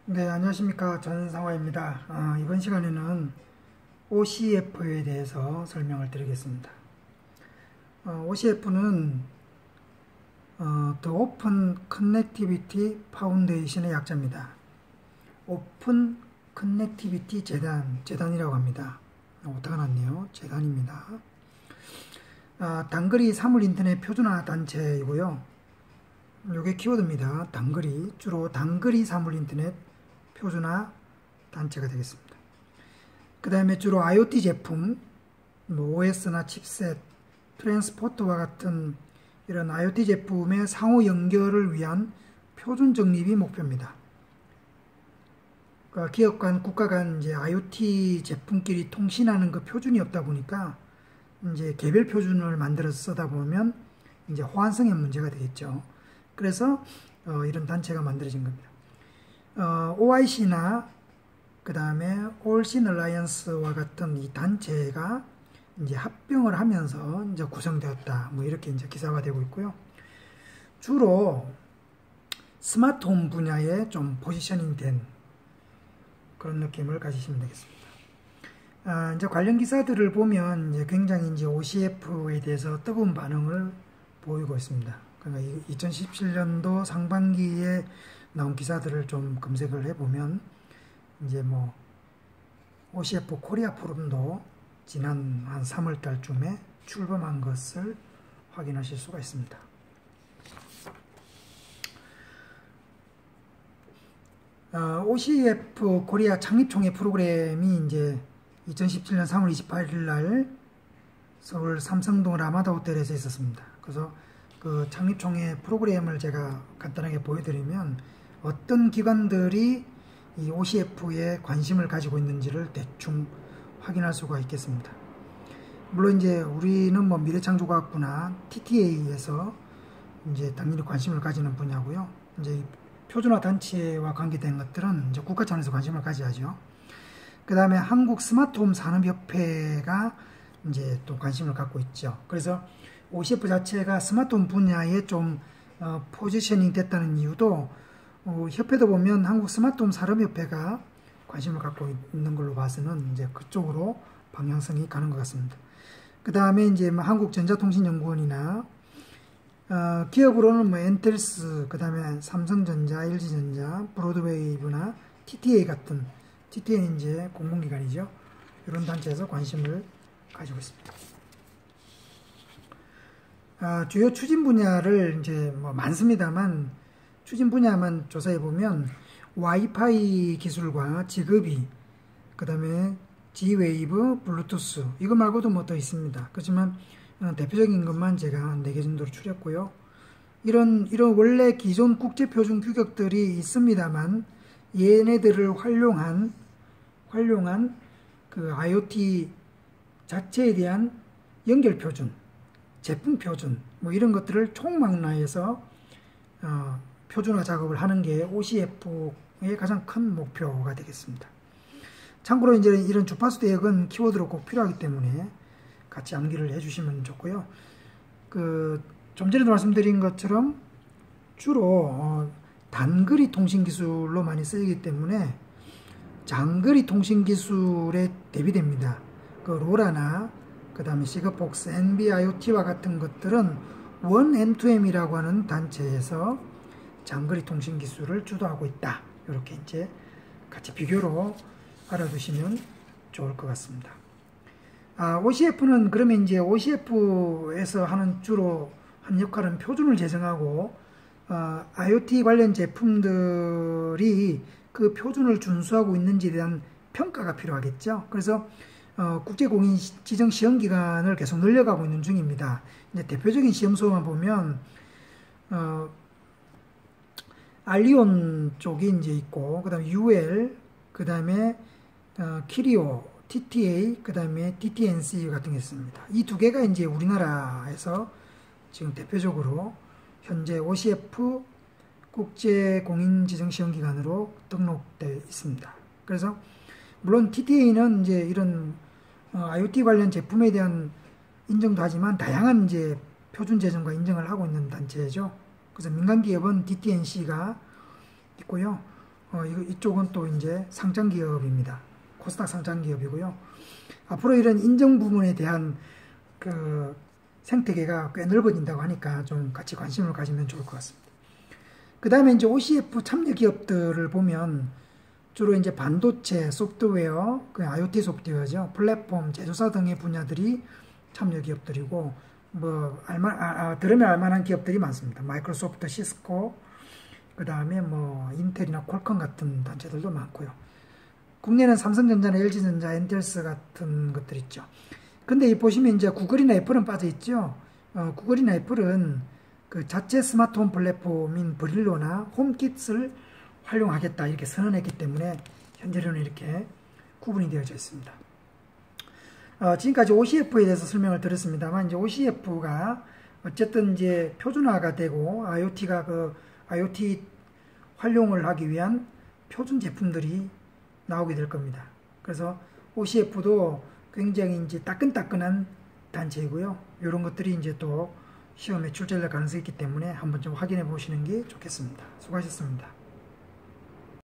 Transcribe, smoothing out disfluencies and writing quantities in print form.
네, 안녕하십니까. 전상화입니다. 이번 시간에는 OCF에 대해서 설명을 드리겠습니다. OCF는 The Open Connectivity Foundation의 약자입니다. 오픈 커넥티비티 재단이라고 합니다. 오타가 났네요. 재단입니다. 단거리 사물 인터넷 표준화 단체이고요. 요게 키워드입니다. 단거리, 주로 단거리 사물 인터넷 표준화 단체가 되겠습니다. 그 다음에 주로 IoT 제품, OS나 칩셋, 트랜스포터와 같은 이런 IoT 제품의 상호 연결을 위한 표준 정립이 목표입니다. 그러니까 기업 간, 국가 간 이제 IoT 제품끼리 통신하는 그 표준이 없다 보니까 이제 개별 표준을 만들어서 쓰다 보면 이제 호환성의 문제가 되겠죠. 그래서 이런 단체가 만들어진 겁니다. OIC나 그 다음에 All-Seen Alliance와 같은 이 단체가 이제 합병을 하면서 이제 구성되었다. 뭐 이렇게 이제 기사화되고 있고요. 주로 스마트홈 분야에 좀 포지셔닝 된 그런 느낌을 가지시면 되겠습니다. 이제 관련 기사들을 보면 이제 굉장히 이제 OCF에 대해서 뜨거운 반응을 보이고 있습니다. 그러니까 2017년도 상반기에 나온 기사들을 좀 검색을 해보면 이제 뭐 OCF 코리아 포럼도 지난 한 3월 달쯤에 출범한 것을 확인하실 수가 있습니다. OCF 코리아 창립총회 프로그램이 이제 2017년 3월 28일 날 서울 삼성동 라마다 호텔에서 있었습니다. 그래서 그 창립총회 프로그램을 제가 간단하게 보여드리면 어떤 기관들이 이 OCF에 관심을 가지고 있는지를 대충 확인할 수가 있겠습니다. 물론 이제 우리는 뭐 미래창조과학부나 TTA에서 이제 당연히 관심을 가지는 분야고요. 이제 표준화 단체와 관계된 것들은 이제 국가 차원에서 관심을 가져야죠. 그 다음에 한국 스마트홈 산업협회가 이제 또 관심을 갖고 있죠. 그래서 OCF 자체가 스마트홈 분야에 좀 포지셔닝 됐다는 이유도 협회도 보면 한국 스마트홈 산업협회가 관심을 갖고 있는 걸로 봐서는 이제 그쪽으로 방향성이 가는 것 같습니다. 그 다음에 이제 뭐 한국전자통신연구원이나 기업으로는 뭐 엔텔스, 그 다음에 삼성전자, LG전자, 브로드웨이브나 TTA 같은 TTA는 이제 공공기관이죠. 이런 단체에서 관심을 가지고 있습니다. 주요 추진 분야를 이제 뭐 많습니다만 추진 분야만 조사해 보면 와이파이 기술과 지급이, 그 다음에 G웨이브, 블루투스 이거 말고도 뭐 더 있습니다. 그렇지만 대표적인 것만 제가 4개 정도로 추렸고요. 이런 원래 기존 국제 표준 규격들이 있습니다만 얘네들을 활용한 그 IoT 자체에 대한 연결 표준, 제품 표준 뭐 이런 것들을 총망라해서 표준화 작업을 하는 게 OCF의 가장 큰 목표가 되겠습니다. 참고로 이제 이런 주파수 대역은 키워드로 꼭 필요하기 때문에 같이 암기를 해주시면 좋고요. 좀 전에도 말씀드린 것처럼 주로 단거리 통신 기술로 많이 쓰이기 때문에 장거리 통신 기술에 대비됩니다. 로라나 그 다음에 시그폭스, NB-IoT와 같은 것들은 1M2M이라고 하는 단체에서 장거리 통신 기술을 주도하고 있다. 이렇게 이제 같이 비교로 알아두시면 좋을 것 같습니다. OCF는 그러면 이제 OCF에서 주로 하는 역할은 표준을 제정하고 IoT 관련 제품들이 그 표준을 준수하고 있는지에 대한 평가가 필요하겠죠. 그래서 국제공인 지정 시험 기간을 계속 늘려가고 있는 중입니다. 이제 대표적인 시험소만 보면 알리온 쪽이 이제 있고, 그 다음에 UL, 그 다음에 키리오, TTA, 그 다음에 DTNC 같은 게 있습니다. 이 두 개가 이제 우리나라에서 지금 대표적으로 현재 OCF 국제공인지정시험기관으로 등록되어 있습니다. 그래서 물론 TTA는 이제 이런 IoT 관련 제품에 대한 인정도 하지만 다양한 이제 표준 제정과 인정을 하고 있는 단체죠. 그래서 민간 기업은 DTNC가 있고요. 이쪽은 또 이제 상장 기업입니다. 코스닥 상장 기업이고요. 앞으로 이런 인정 부분에 대한 그 생태계가 꽤 넓어진다고 하니까 좀 같이 관심을 가지면 좋을 것 같습니다. 그 다음에 이제 OCF 참여 기업들을 보면 주로 이제 반도체, 소프트웨어, 그 IoT 소프트웨어죠. 플랫폼, 제조사 등의 분야들이 참여 기업들이고, 뭐, 들으면 알만한 기업들이 많습니다. 마이크로소프트, 시스코, 그 다음에 뭐, 인텔이나 퀄컴 같은 단체들도 많고요. 국내는 삼성전자나 LG전자, 엔젤스 같은 것들 있죠. 근데 이 보시면 이제 구글이나 애플은 빠져 있죠. 구글이나 애플은 그 자체 스마트홈 플랫폼인 브릴로나 홈킷을 활용하겠다 이렇게 선언했기 때문에 현재로는 이렇게 구분이 되어져 있습니다. 지금까지 OCF에 대해서 설명을 드렸습니다만, 이제 OCF가 어쨌든 이제 표준화가 되고 IoT 활용을 하기 위한 표준 제품들이 나오게 될 겁니다. 그래서 OCF도 굉장히 이제 따끈따끈한 단체이고요. 이런 것들이 이제 또 시험에 출제될 가능성이 있기 때문에 한번 좀 확인해 보시는 게 좋겠습니다. 수고하셨습니다.